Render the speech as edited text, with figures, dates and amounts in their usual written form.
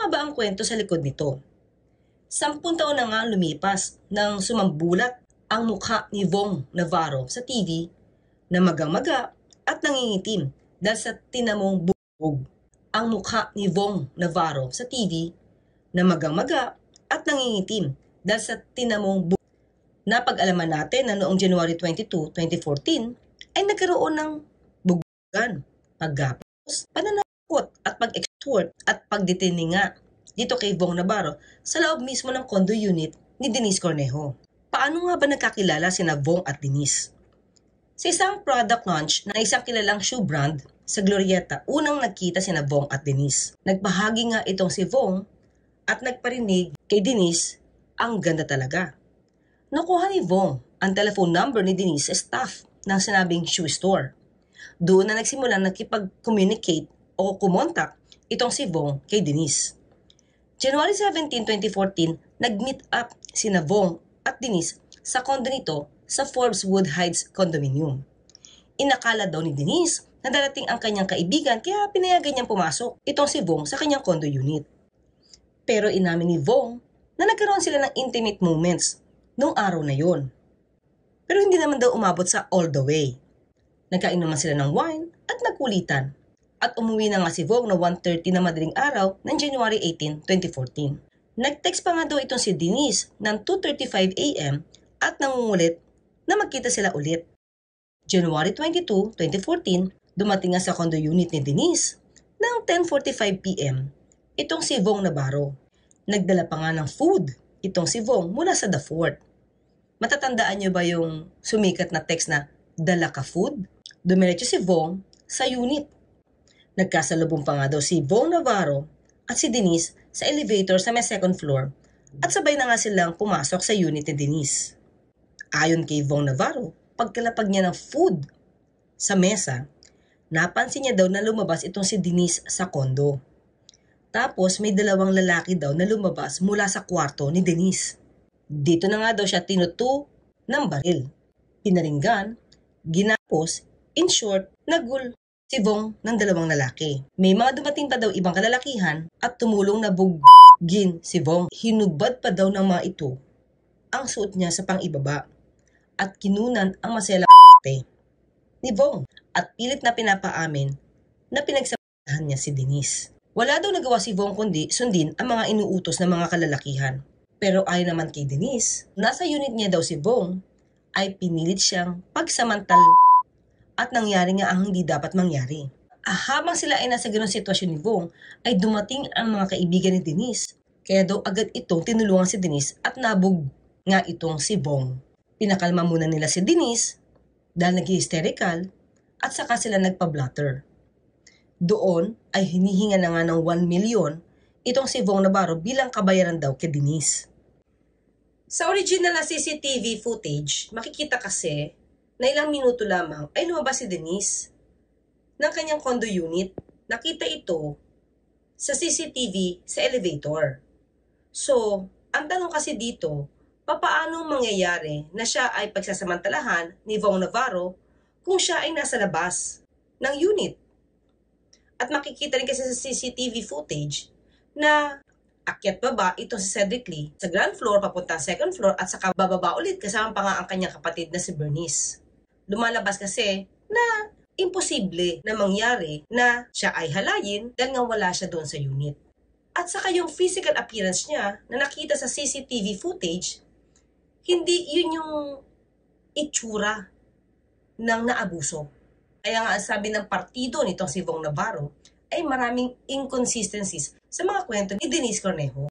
nga ba ang kwento sa likod nito? 10 taon na nga lumipas nang sumambulat ang mukha ni Vong Navarro sa TV na magang-maga at nangingitim dahil sa tinamong bugbog. Ang mukha ni Vong Navarro sa TV na magang-maga at nangingitim dahil sa tinamong bugbog. Napag-alaman natin na noong January 22, 2014 ay nagkaroon ng bugbogan, paggapos, pananakot at pag-extort at pagdetenga nga dito kay Vong Navarro sa loob mismo ng condo unit ni Denise Cornejo. Paano nga ba nagkakilala sina Vong at Denise? Sa isang product launch ng isang kilalang shoe brand sa Glorieta, unang nagkita sina Vong at Denise. Nagbahagi nga itong si Vong at nagparinig kay Denise, ang ganda talaga. Nakuha ni Vong ang telephone number ni Denise sa staff ng sinabing shoe store. Doon na nagsimulang nakipag-communicate o kumontak itong si Vong kay Denise. January 17, 2014, nag-meet up sina Vong at Denise sa condo nito sa Forbes Wood Heights Condominium. Inakala daw ni Denise na darating ang kanyang kaibigan kaya pinayagan niyang pumasok itong si Vong sa kanyang condo unit. Pero inamin ni Vong na nagkaroon sila ng intimate moments noong araw na yon. Pero hindi naman daw umabot sa all the way. Nagkainuman sila ng wine at nagkulitan. At umuwi na nga si Vong na 1:30 na madaling araw ng January 18, 2014. Nag-text pa nga daw itong si Denise ng 2:35 AM at nangungulit na magkita sila ulit. January 22, 2014, dumating nga sa condo unit ni Denise ng 10:45 PM. Itong si Vong Navarro. Nagdala pa nga ng food itong si Vong mula sa The Fort. Matatandaan niyo ba yung sumikat na text na dala ka food? Dumiretso si Vong sa unit. Nagkasalubong pa nga daw si Vong Navarro at si Denise sa elevator sa may second floor at sabay na nga silang pumasok sa unit ni Denise. Ayon kay Vong Navarro, pagkalapag niya ng food sa mesa, napansin niya daw na lumabas itong si Denise sa kondo. Tapos may dalawang lalaki daw na lumabas mula sa kwarto ni Denise. Dito na nga daw siya tinuto ng baril. Pinaringgan, ginapos, in short, nagul si Vong ng dalawang lalaki. May mga dumating pa daw ibang kalalakihan at tumulong na buggin si Vong. Hinubad pa daw ng mga ito ang suot niya sa pang-ibaba at kinunan ang maselang ni Vong at pilit na pinapaamin na pinagsabahan niya si Denise. Wala daw nagawa si Vong kundi sundin ang mga inuutos ng mga kalalakihan. Pero ayon naman kay Denise, nasa unit niya daw si Vong ay pinilit siyang pagsamantal at nangyari nga ang hindi dapat mangyari. Habang sila ay nasa ganung sitwasyon ni Vong, ay dumating ang mga kaibigan ni Denise. Kaya daw agad itong tinulungan si Denise at nabog nga itong si Vong. Pinakalma muna nila si Denise dahil nag-hysterical at saka sila nagpa-blatter. Doon ay hinihinga na nga ng 1 million itong si Vong Navarro bilang kabayaran daw kay Denise. Sa original na CCTV footage, makikita kasi na ilang minuto lamang ay lumabas si Denise ng kanyang condo unit. Nakita ito sa CCTV sa elevator. So, ang tanong kasi dito, papaano mangyayari na siya ay pagsasamantalahan ni Vong Navarro kung siya ay nasa labas ng unit? At makikita rin kasi sa CCTV footage na akyat baba ito si Cedric Lee sa ground floor papunta sa second floor at saka bababa ulit kasama pa nga ang kanyang kapatid na si Bernice. Lumalabas kasi na imposible na mangyari na siya ay halayin dahil nga wala siya doon sa unit. At saka yung physical appearance niya na nakita sa CCTV footage, hindi yun yung itsura ng naabuso. Kaya nga sabi ng partido nitong si Vong Navarro ay maraming inconsistencies sa mga kwento ni Denise Cornejo.